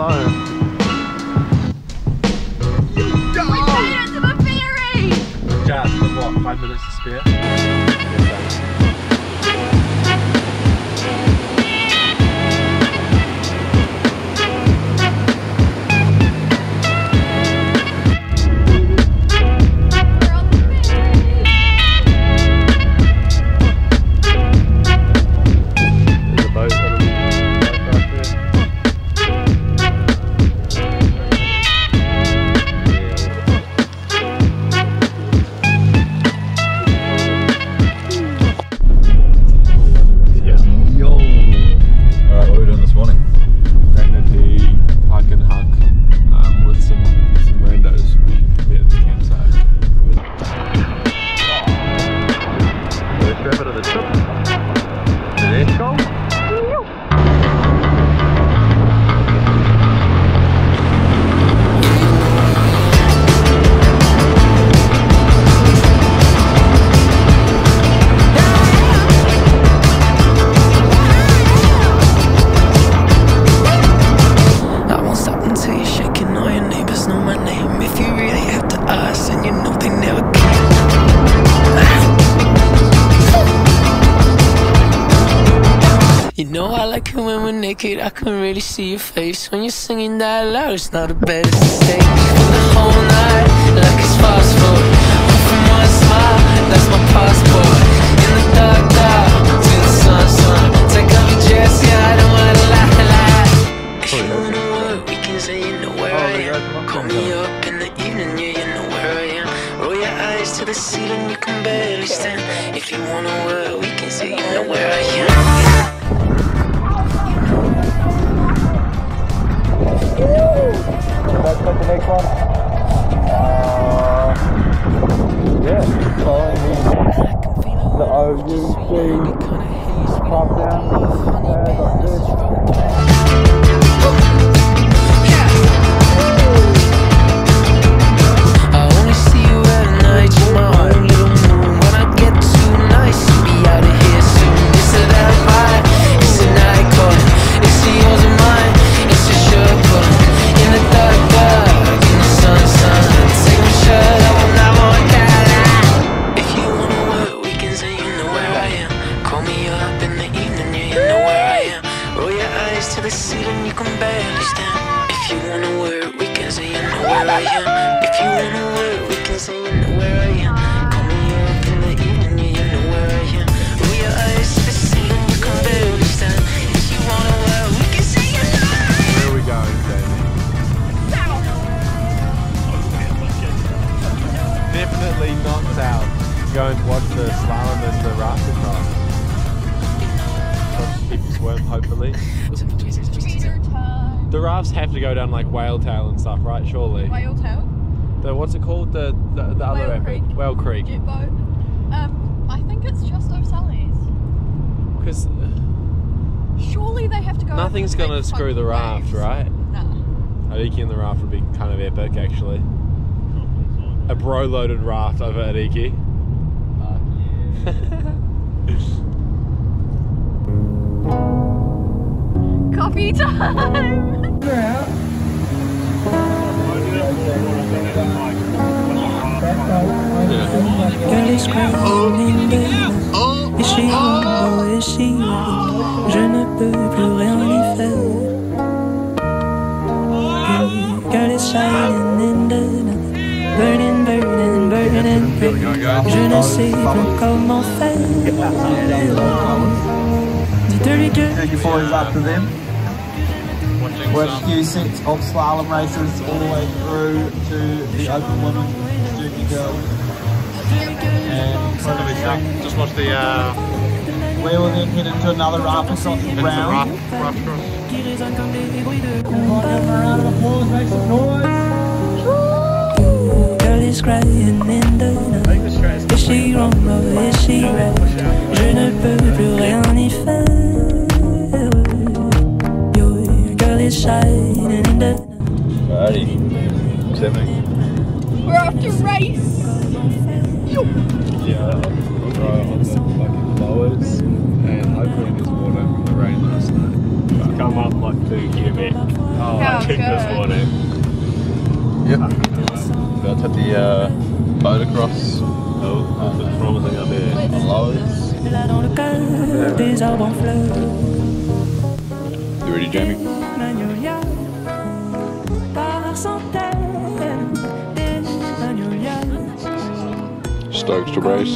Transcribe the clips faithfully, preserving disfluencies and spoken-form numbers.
know. We made it to the ferry! Just what, five minutes to spare? Naked, I can really see your face when you're singing that loud. It's not a bad mistake. For the whole night, like it's fast forward. One from one smile, that's my passport. In the dark, dark, to the sun, sun. Take off your dress, yeah, I don't wanna lie, lie. If you wanna work, we can say you know where I am. Call me up in the evening, yeah, you know where I am. Roll your eyes to the ceiling, you can barely stand. If you wanna work, we can say you know where I am. Let's put the next one. Uh, yeah, following the, the O U C pop down. I only see you at night, you're my own little moon. When I get too nice, you'll be out of here soon. It's a damn vibe, it's a night calling. It's a yours and mine, it's a shirt pulling. In the dark, dark, in the sun, sun. Take my shirt off and I want that. If you wanna work, we can say you know where I am. Call me up in the evening, yeah, you know where I am. Roll your eyes to the ceiling, you can barely stand. If you wanna work, we can say you know where I am. If you wanna work, we can say you know where I am. Call me up in the evening, yeah, you know where I am. Roll your eyes to the ceiling, you can barely stand. If you wanna work, we can say you know. Where are we going, Jamie? Definitely not south. Go and watch the slalom and the raft across. Watch people swim, hopefully. The rafts have to go down like Whale Tail and stuff, right? Surely. Whale Tail? The what's it called? The the, the other Whale Creek. Whale Creek. Jet boat. Um, I think it's just O'Sullivan's. Because surely they have to go. nothing's over gonna big screw the raft, waves. right? Nah. Ariki and the raft would be kind of epic, actually. A bro-loaded raft over Ariki. Uh, yeah. Coffee time! Girl is crying in bed. Is she home or is she ready? Je ne peux plus rien y faire. Girl is shining in the night. Burning, burning, burning, burning. Je ne sais plus comment faire. Dites-lui que Take your boys up to them. We're a few sets of slalom races all the way through to the open women, junior girls. And Just watch the uh, we will then head into another raft across the ground. raft, raft cross. A round of applause, make some noise. girl is crying in the night. Is she wrong or is she right? Je ne peux plus rien y faire. Your girl is shining in the night. Alrighty, seven. We're off to race! Yeah, we'll go on the fucking blowers and hopefully there's water from the rain last night. It's come up like two gear bit. Oh, Yeah, Kayaking this morning. Yep. About to take the uh, boat across. Oh, there's promising up here. On lows. You ready, Jamie? Stoked to race.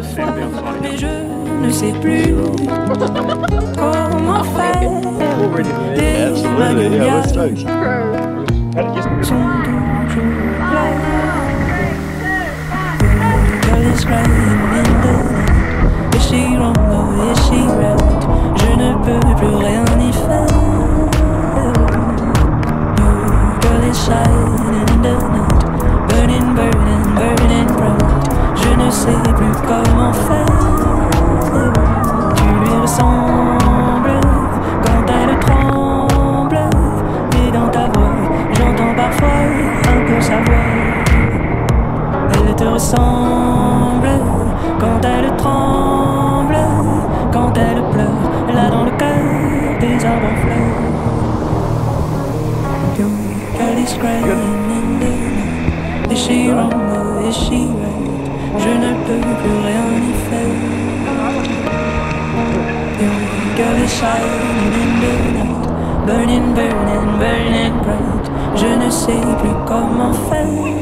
Absolutely, yeah, we're stoked. Is she wrong or is she right? Je ne peux plus rien y faire. Your girl is shining in the night, burning, burning, burning bright. Je ne sais plus comment faire. Tu lui ressembles quand elle tremble, et dans ta voix j'entends parfois un peu sa voix. Elle te ressemble quand elle tremble, quand elle pleure, là dans le cœur des arbres en fleurs. Your girl is crying in the night. Is she wrong or is she right? Je ne peux plus rien y faire. Your girl is shining in the night, burning, burning, burning bright. Je ne sais plus comment faire.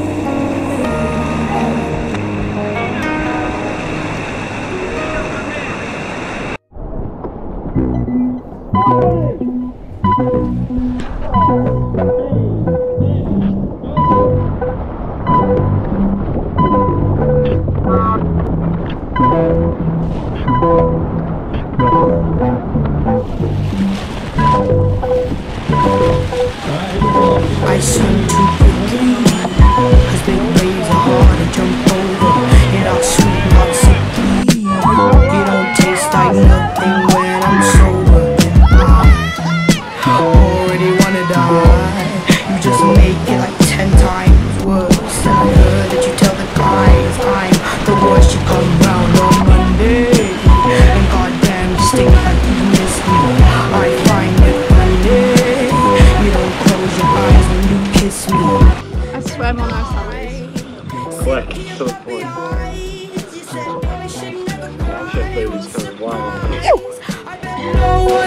I swim too quickly, cause the waves are hard to jump over. And I'll sweet, not sickly. You don't taste like nothing when I'm sober. I already wanna die. You just make it like ten times worse. And I heard that you tell the guys I'm the worst. You come round on Monday, and goddamn you stink like you miss me. I find it funny. You don't close your eyes when you kiss me. I swam on our side. Quick, to the point. Chef Baby's coming wild.